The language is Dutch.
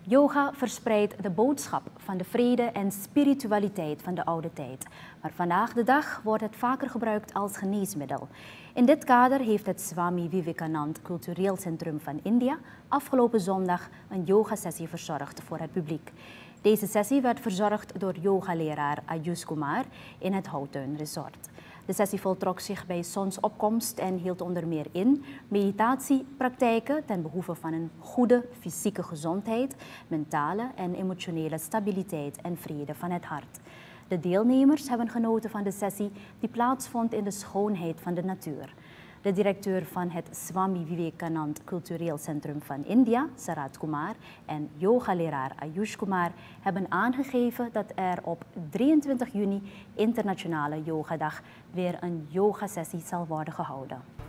Yoga verspreidt de boodschap van de vrede en spiritualiteit van de oude tijd. Maar vandaag de dag wordt het vaker gebruikt als geneesmiddel. In dit kader heeft het Swami Vivekanand Cultureel Centrum van India afgelopen zondag een yogasessie verzorgd voor het publiek. Deze sessie werd verzorgd door yogaleraar Ayush Kumar in het Houttuin Resort. De sessie voltrok zich bij zonsopkomst en hield onder meer in meditatiepraktijken ten behoeve van een goede fysieke gezondheid, mentale en emotionele stabiliteit en vrede van het hart. De deelnemers hebben genoten van de sessie die plaatsvond in de schoonheid van de natuur. De directeur van het Swami Vivekanand Cultureel Centrum van India, Sarat Kumar, en yogaleraar Ayush Kumar hebben aangegeven dat er op 23 juni, Internationale Yogadag, weer een yogasessie zal worden gehouden.